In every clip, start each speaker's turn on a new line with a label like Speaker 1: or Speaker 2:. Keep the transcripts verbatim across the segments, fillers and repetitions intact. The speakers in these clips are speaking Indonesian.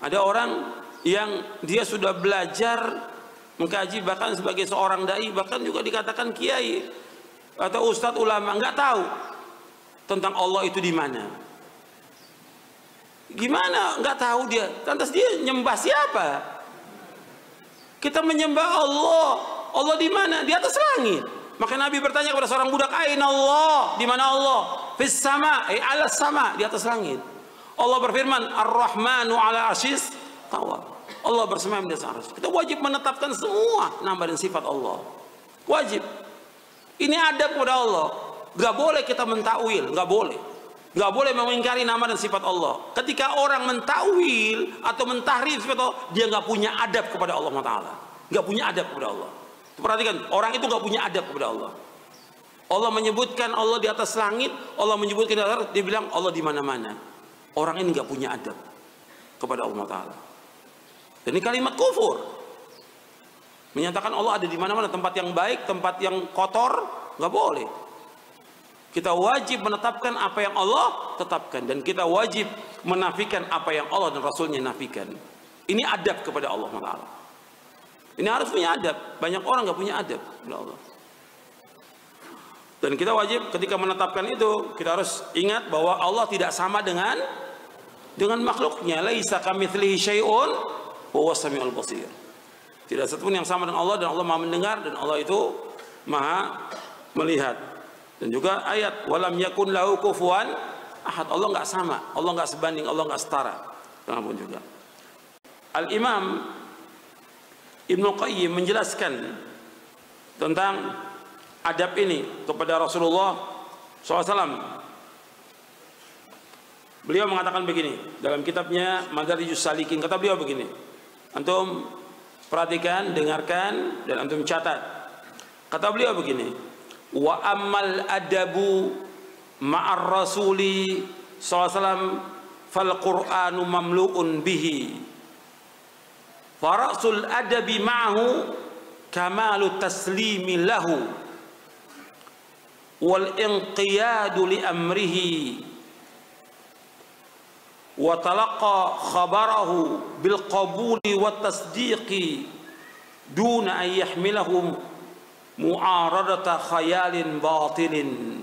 Speaker 1: Ada orang yang dia sudah belajar mengkaji, bahkan sebagai seorang dai, bahkan juga dikatakan kiai atau ustadz ulama, nggak tahu tentang Allah itu di mana. Gimana nggak tahu dia? Lantas dia nyembah siapa? Kita menyembah Allah. Allah di mana? Di atas langit. Maka Nabi bertanya kepada seorang budak, "Aina Allah?" Di mana Allah? Fis sama, ay ala sama, di atas langit. Allah berfirman, "Ar-Rahmanu ala arsyis tawa." Allah bersemayam di atas arsy. Kita wajib menetapkan semua nama dan sifat Allah. Wajib. Ini adab kepada Allah. Gak boleh kita mentakwil, gak boleh. Gak boleh mengingkari nama dan sifat Allah. Ketika orang mentakwil atau mentahrif sifat Allah, dia gak punya adab kepada Allah Taala. Gak punya adab kepada Allah. Perhatikan, orang itu gak punya adab kepada Allah. Allah menyebutkan Allah di atas langit, Allah menyebutkan di atas, dia bilang Allah di mana-mana. Orang ini gak punya adab kepada Allah Taala. Dan ini kalimat kufur. Menyatakan Allah ada di mana-mana, tempat yang baik, tempat yang kotor, nggak boleh. Kita wajib menetapkan apa yang Allah tetapkan, dan kita wajib menafikan apa yang Allah dan Rasulnya nafikan. Ini adab kepada Allah Taala. Ini harus punya adab. Banyak orang nggak punya adab kepada Allah. Dan kita wajib ketika menetapkan itu, kita harus ingat bahwa Allah tidak sama dengan dengan makhluknya. Laisa kamitslihi syai'un huwa samiul basir. Tidak satu pun yang sama dengan Allah, dan Allah Maha mendengar, dan Allah itu Maha melihat. Dan juga ayat walam yakun lahu kufuwan ahad. Allah enggak sama, Allah enggak sebanding, Allah enggak setara. Kenapa juga? Al-Imam Ibnu Qayyim menjelaskan tentang adab ini kepada Rasulullah shallallahu alaihi wasallam. Beliau mengatakan begini dalam kitabnya Madarijus Salikin. Kata beliau begini, antum perhatikan, dengarkan, dan antum catat. Kata beliau begini, wa ammal adabu ma'ar rasuli sallallahu alaihi wasallam fal qur'anu mamlu'un bihi. Farasul adabi ma'ahu kamalu taslimi lahu wal inqiyadu li amrihi wa talaqa khabarahu bil qabuli wat tasdiqi duna an yahmilahum mu'aradata khayalin batilin.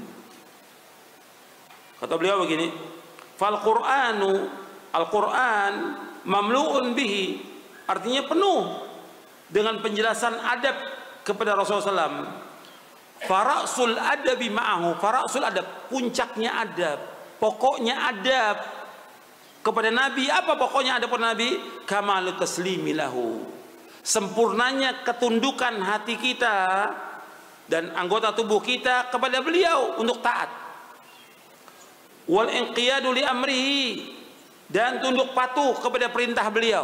Speaker 1: Kata beliau begini, fal qur'anu, al-Qur'an mamlu'un bihi, artinya penuh dengan penjelasan adab kepada Rasulullah sallallahu alaihi wasallam. Farasul adabi ma'ahu, farasul adab, puncaknya adab, pokoknya adab kepada Nabi. Apa pokoknya ada pada Nabi? Kamalu taslimi lahu, sempurnanya ketundukan hati kita dan anggota tubuh kita kepada beliau untuk taat. Wal inqiyadu li amrihi, dan tunduk patuh kepada perintah beliau.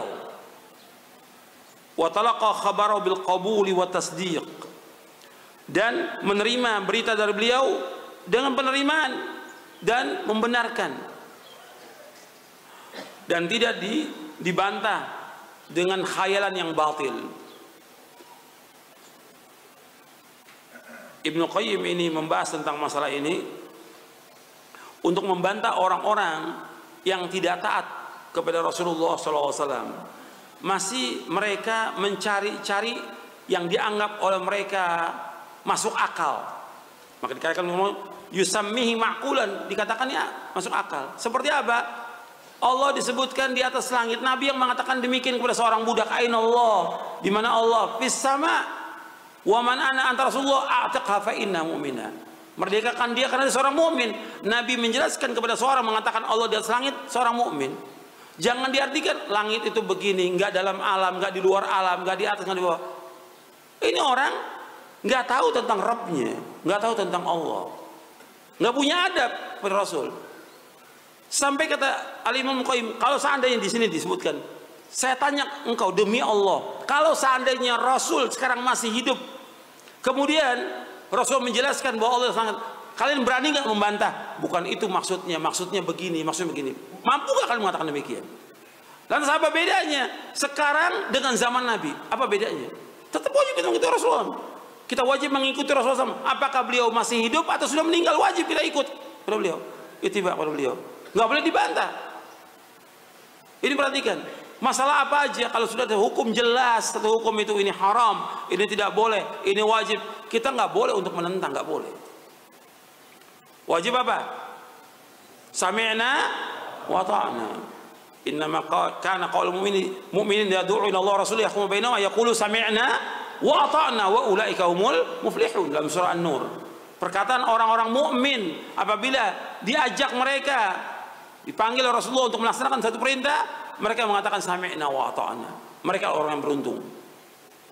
Speaker 1: Wa talaqa khabarahu bil qabuli wa tasdiq, dan menerima berita dari beliau dengan penerimaan dan membenarkan, dan tidak di, dibantah dengan khayalan yang batil. Ibnu Qayyim ini membahas tentang masalah ini untuk membantah orang-orang yang tidak taat kepada Rasulullah shallallahu alaihi wasallam. Masih mereka mencari-cari yang dianggap oleh mereka masuk akal. Maka dikatakan yusammihi ma'qulan, dikatakan ya masuk akal. Seperti apa? Allah disebutkan di atas langit, Nabi yang mengatakan demikian kepada seorang budak, aina Allah, di mana Allah? Fis sama, wa man ana anta Rasulullah a'taqha fa inna mu'mina. Merdekakan dia karena dia seorang mukmin. Nabi menjelaskan kepada seorang mengatakan Allah di atas langit, seorang mukmin. Jangan diartikan langit itu begini, enggak dalam alam, enggak di luar alam, enggak di atas, enggak di bawah. Ini orang enggak tahu tentang Rabbnya, enggak tahu tentang Allah, enggak punya adab kepada Rasul. Sampai kata Al-Imam Qayyim, kalau seandainya di sini disebutkan, saya tanya engkau demi Allah, kalau seandainya Rasul sekarang masih hidup, kemudian Rasul menjelaskan bahwa Allah sangat, kalian berani nggak membantah? Bukan itu maksudnya, maksudnya begini, maksudnya begini. Mampu nggak kalian mengatakan demikian? Lantas apa bedanya sekarang dengan zaman Nabi? Apa bedanya? Tetap wajib kita mengikuti Rasulullah. Kita wajib mengikuti Rasulullah. Apakah beliau masih hidup atau sudah meninggal? Wajib kita ikut pada beliau, ittiba pada beliau. Nggak boleh dibantah. Ini perhatikan. Masalah apa aja, kalau sudah ada hukum jelas, satu hukum itu ini haram, ini tidak boleh, ini wajib, kita nggak boleh untuk menentang, nggak boleh. Wajib apa? Sami'na wa ta'na. Innama kana qaulul mu'minin mu'minin yad'u ila Allah rasul yahkumu bainahum yaqulu sami'na wa ata'na wa ulaika humul muflihun, dalam surah An-Nur. Perkataan orang-orang mukmin apabila diajak mereka, dipanggil Rasulullah untuk melaksanakan satu perintah, mereka mengatakan sami'na wa ata'na. Mereka orang yang beruntung.